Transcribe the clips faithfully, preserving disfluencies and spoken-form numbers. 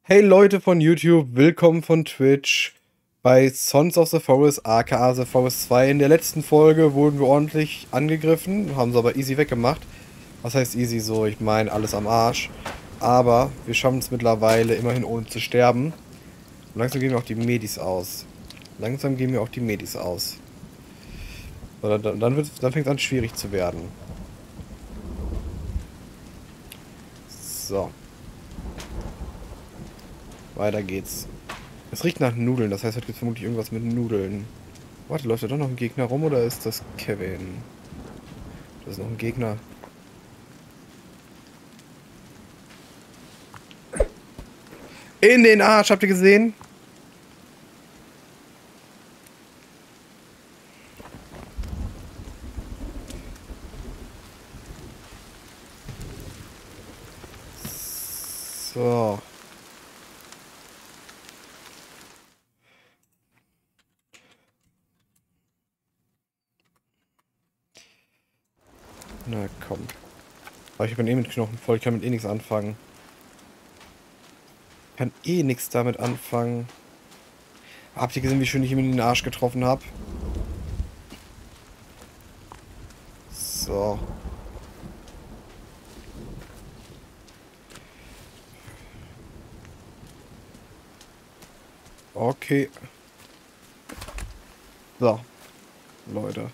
Hey Leute von YouTube, willkommen von Twitch bei Sons of the Forest, aka The Forest zwei. In der letzten Folge wurden wir ordentlich angegriffen, haben sie aber easy weggemacht. Was heißt easy so? Ich meine, alles am Arsch. Aber wir schaffen es mittlerweile immerhin ohne zu sterben. Und langsam gehen mir auch die Medis aus. Langsam gehen mir auch die Medis aus. So, dann dann, wird's, dann fängt es an schwierig zu werden. So. Weiter geht's. Es riecht nach Nudeln, das heißt, heute gibt es vermutlich irgendwas mit Nudeln. Warte, läuft da doch noch ein Gegner rum oder ist das Kevin? Das ist noch ein Gegner. In den Arsch, habt ihr gesehen? So. Na komm. Aber ich habe eh mit Knochen voll, ich kann mit eh nichts anfangen. Ich kann eh nichts damit anfangen. Habt ihr gesehen, wie schön ich ihm in den Arsch getroffen habe? So. Okay. So. Leute.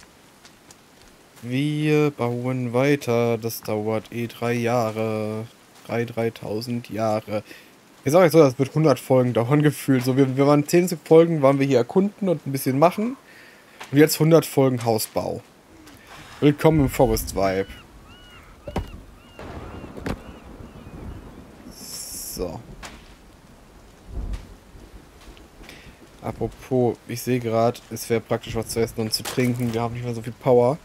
Wir bauen weiter. Das dauert eh drei Jahre. Drei, dreitausend Jahre. Ich sage euch so, das wird hundert Folgen dauern gefühlt. So, wir, wir waren zehn Folgen, waren wir hier erkunden und ein bisschen machen. Und jetzt hundert Folgen Hausbau. Willkommen im Forest Vibe. So. Apropos, ich sehe gerade, es wäre praktisch was zu essen und zu trinken. Wir haben nicht mehr so viel Power.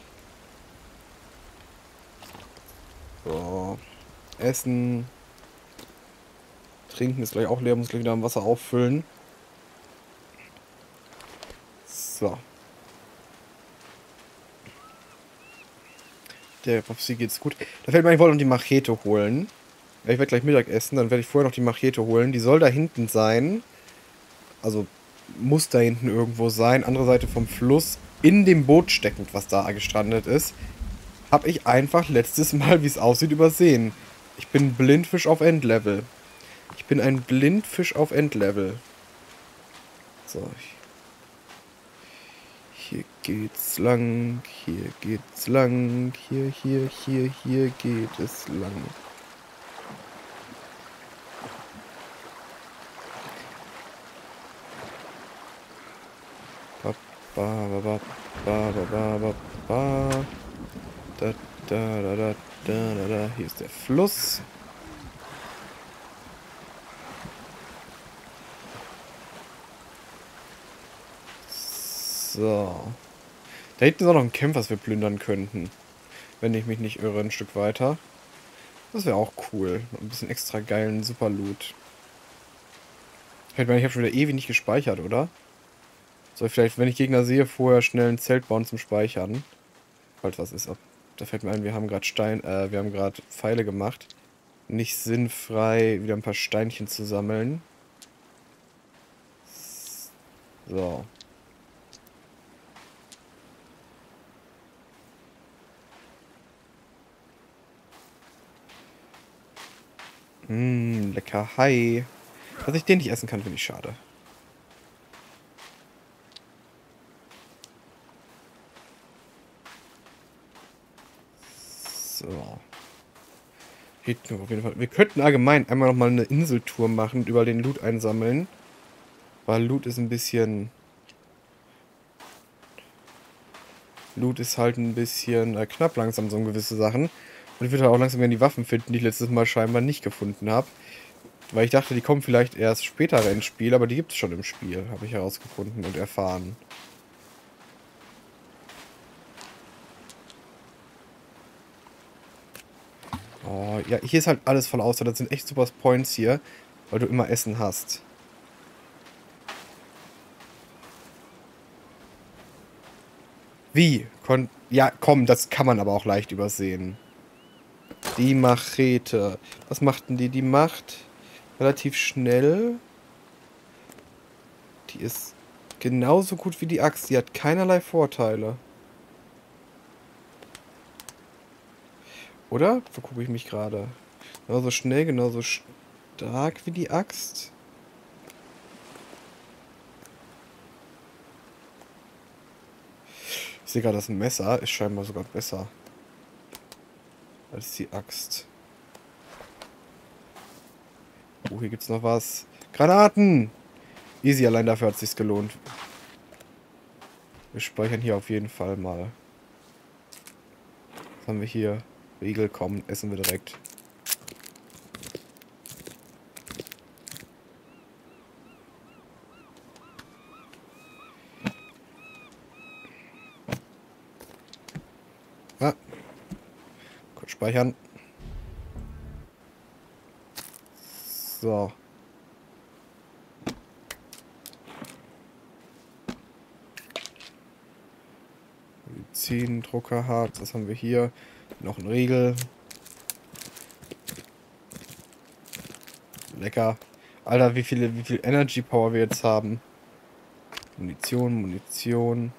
So. Essen. Trinken ist gleich auch leer, muss gleich wieder am Wasser auffüllen. So. Der Popsi geht's gut. Da fällt mir ein, ich wollte noch die Machete holen. Ich werde gleich Mittag essen, dann werde ich vorher noch die Machete holen. Die soll da hinten sein. Also muss da hinten irgendwo sein. Andere Seite vom Fluss. In dem Boot steckend, was da gestrandet ist. Habe ich einfach letztes Mal, wie es aussieht, übersehen. Ich bin Blindfisch auf Endlevel. Ich bin ein Blindfisch auf Endlevel. So. Hier geht's lang. Hier geht's lang. Hier, hier, hier, hier geht es lang. Ba, ba, ba, ba, ba, ba, ba, ba. Da, da, da, da, da, da, da. Hier ist der Fluss. So. Da hinten ist auch noch ein Camp, was wir plündern könnten. Wenn ich mich nicht irre, ein Stück weiter. Das wäre auch cool. Ein bisschen extra geilen Super-Loot. Ich meine, ich habe schon wieder ewig nicht gespeichert, oder? Soll ich vielleicht, wenn ich Gegner sehe, vorher schnell ein Zelt bauen zum Speichern? Falls was ist. Da fällt mir ein, wir haben gerade Stein, äh, wir haben gerade Pfeile gemacht. Nicht sinnfrei, wieder ein paar Steinchen zu sammeln. So. Mmm, lecker Hai. Dass ich den nicht essen kann, finde ich schade. So. Geht nur auf jeden Fall. Wir könnten allgemein einmal nochmal eine Inseltour machen und über den Loot einsammeln. Weil Loot ist ein bisschen... Loot ist halt ein bisschen äh, knapp langsam, so gewisse Sachen. Und ich würde halt auch langsam gerne die Waffen finden, die ich letztes Mal scheinbar nicht gefunden habe. Weil ich dachte, die kommen vielleicht erst später ins Spiel, aber die gibt es schon im Spiel, habe ich herausgefunden und erfahren. Oh, ja, hier ist halt alles voll aus. Das sind echt super Points hier, weil du immer Essen hast. Wie? Kon ja, komm, das kann man aber auch leicht übersehen. Die Machete. Was macht denn die? Die macht relativ schnell. Die ist genauso gut wie die Axt. Die hat keinerlei Vorteile. Oder? Vergucke ich mich gerade. Genauso schnell, genauso stark wie die Axt. Ich sehe gerade, das Messer ist scheinbar sogar besser als die Axt. Oh, hier gibt's noch was. Granaten! Easy, allein dafür hat es sich gelohnt. Wir speichern hier auf jeden Fall mal. Was haben wir hier? Riegel, kommen, essen wir direkt. Ah. Kurz speichern. So. Medizin, Druckerharz, das haben wir hier. Noch ein Riegel. Lecker. Alter, wie viele, wie viel Energy Power wir jetzt haben. Munition, Munition.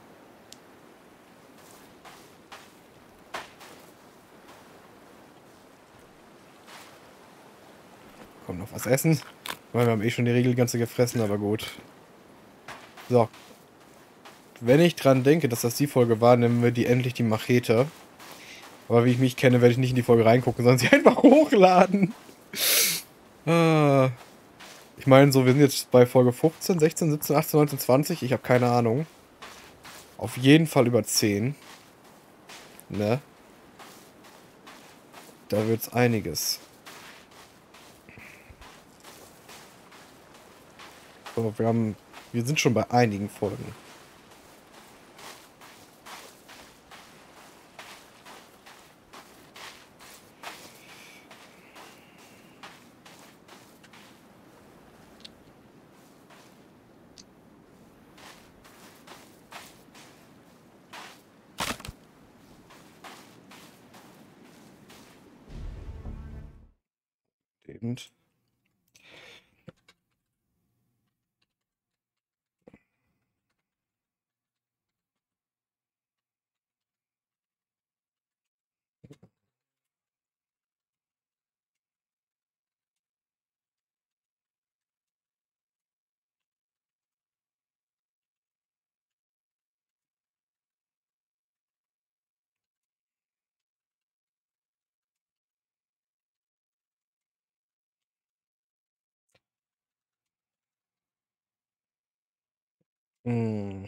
Komm, noch was essen. Weil wir haben eh schon die Riegel ganze gefressen, aber gut. So. Wenn ich dran denke, dass das die Folge war, nehmen wir die endlich die Machete. Aber wie ich mich kenne, werde ich nicht in die Folge reingucken, sondern sie einfach hochladen. Ah. Ich meine, so, wir sind jetzt bei Folge fünfzehn, sechzehn, siebzehn, achtzehn, neunzehn, zwanzig. Ich habe keine Ahnung. Auf jeden Fall über zehn. Ne? Da wird's einiges. So, wir haben... Wir sind schon bei einigen Folgen. Eben. Hm.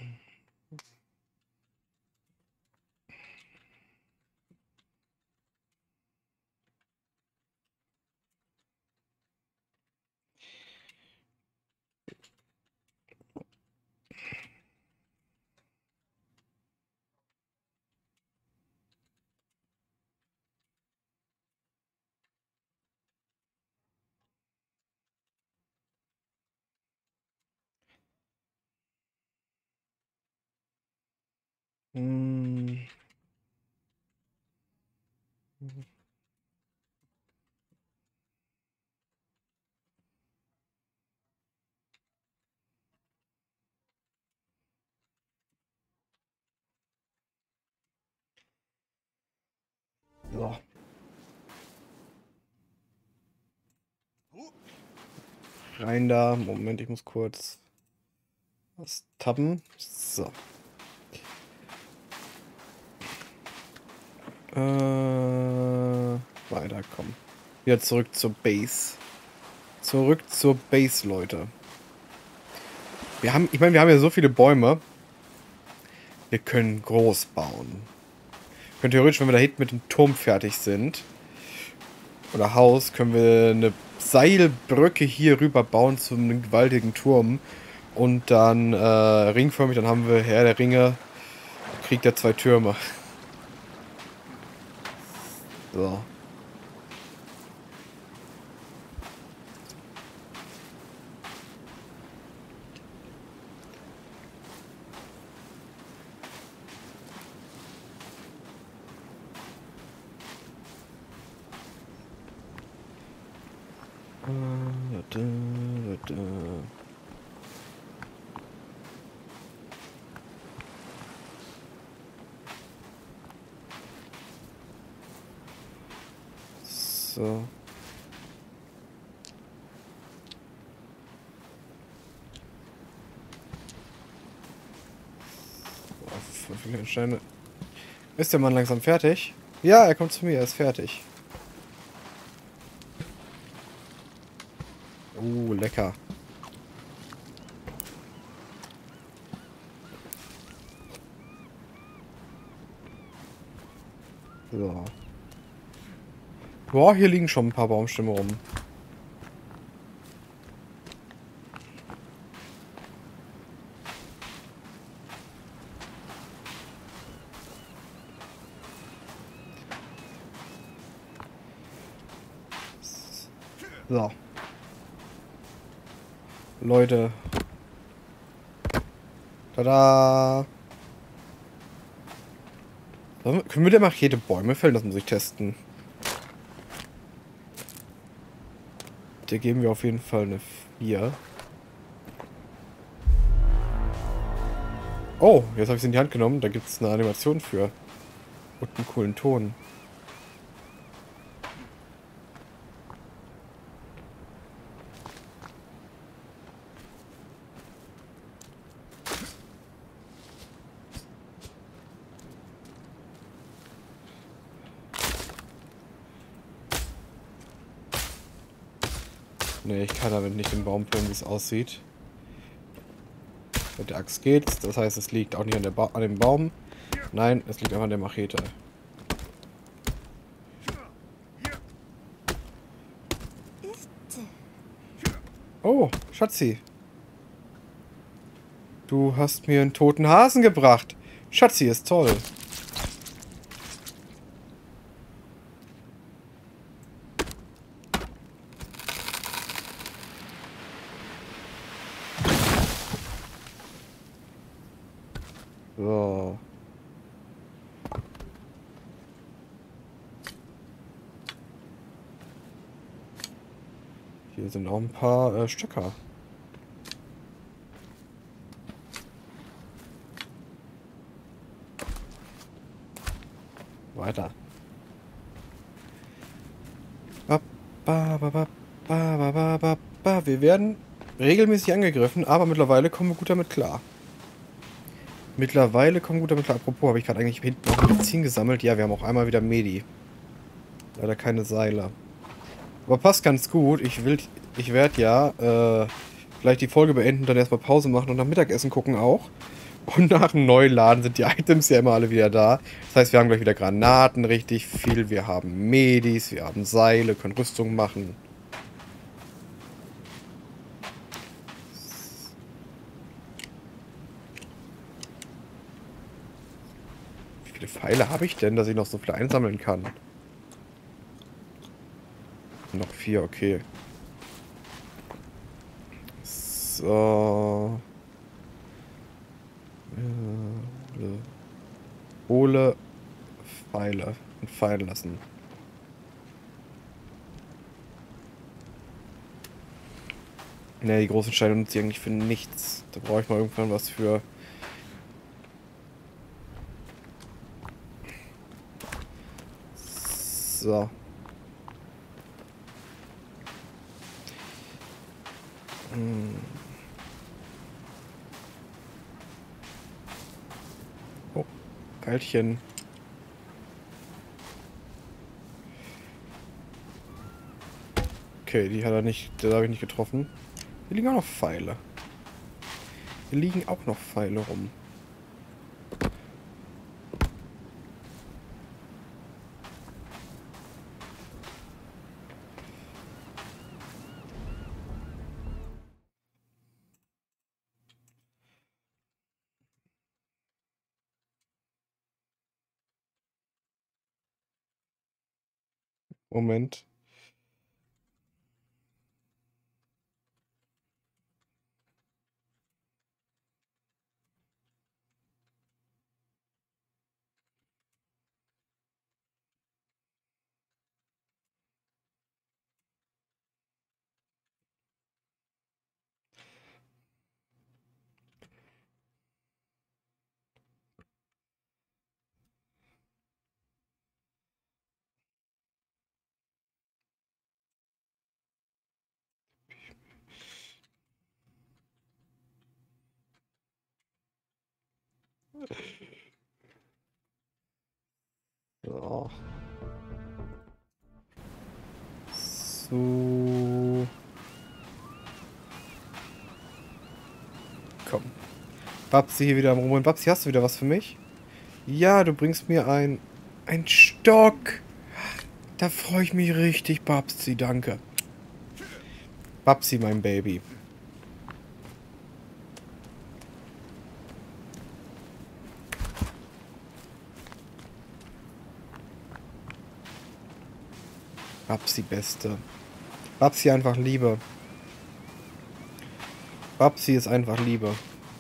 Hm. So. Rein da. Moment, ich muss kurz was tappen. So. Äh, weiterkommen. Wieder zurück zur Base. Zurück zur Base, Leute. Wir haben, ich meine, wir haben ja so viele Bäume. Wir können groß bauen. Wir können theoretisch, wenn wir da hinten mit dem Turm fertig sind, oder Haus, können wir eine Seilbrücke hier rüber bauen zu einem gewaltigen Turm. Und dann äh, ringförmig, dann haben wir Herr der Ringe, Krieg der zwei Türme. So. So. Boah, viele Steine. Ist der Mann langsam fertig? Ja, er kommt zu mir, er ist fertig. Uh, lecker. So. Boah, hier liegen schon ein paar Baumstämme rum. So. Leute. Tada! Sollen wir- Können wir der Machete Bäume fällen? Das muss ich testen. Der geben wir auf jeden Fall eine vier. Oh, jetzt habe ich es in die Hand genommen. Da gibt es eine Animation für. Und einen coolen Ton. Ne, ich kann damit nicht den Baum fällen, wie es aussieht. Mit der Axt geht's. Das heißt, es liegt auch nicht an, der ba an dem Baum. Nein, es liegt einfach an der Machete. Oh, Schatzi. Du hast mir einen toten Hasen gebracht. Schatzi ist toll. So. Hier sind auch ein paar äh, Stöcker. Weiter. Ba, ba, ba, ba, ba, ba, ba, ba. Wir werden regelmäßig angegriffen, aber mittlerweile kommen wir gut damit klar. Mittlerweile kommen wir gut damit klar. Apropos, habe ich gerade eigentlich hinten noch Medizin gesammelt? Ja, wir haben auch einmal wieder Medi. Leider keine Seile. Aber passt ganz gut. Ich will, ich werde ja äh, gleich die Folge beenden, dann erstmal Pause machen und nach Mittagessen gucken auch. Und nach dem Neuladen sind die Items ja immer alle wieder da. Das heißt, wir haben gleich wieder Granaten richtig viel. Wir haben Medis, wir haben Seile, können Rüstung machen. Wie viele Pfeile habe ich denn, dass ich noch so viele einsammeln kann? Noch vier, okay. So. Äh, Hole Pfeile und fallen lassen. Ne, die großen Steine nutze ich eigentlich für nichts. Da brauche ich mal irgendwann was für. So. Hm. Oh, Pfeilchen. Okay, die hat er nicht, da habe ich nicht getroffen. Hier liegen auch noch Pfeile. Hier liegen auch noch Pfeile rum. Moment. So. So. Komm. Babsi hier wieder am Rummeln. Babsi, hast du wieder was für mich? Ja, du bringst mir ein... ein Stock. Da freue ich mich richtig, Babsi. Danke. Babsi, mein Baby. Babsi, Beste. Babsi, einfach Liebe. Babsi ist einfach Liebe.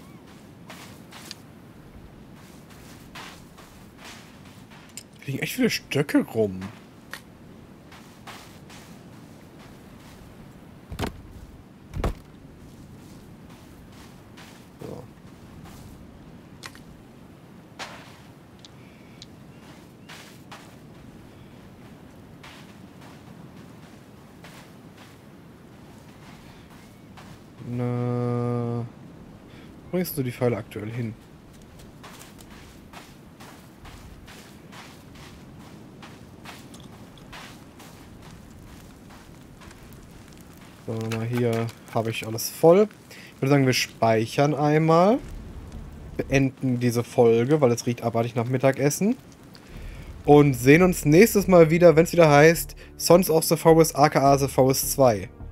Da liegen echt viele Stöcke rum. So. Na, wo bringst du die Pfeile aktuell hin? So, mal hier habe ich alles voll. Ich würde sagen, wir speichern einmal. Beenden diese Folge, weil es riecht abartig nach Mittagessen. Und sehen uns nächstes Mal wieder, wenn es wieder heißt Sons of the Forest aka The Forest zwei.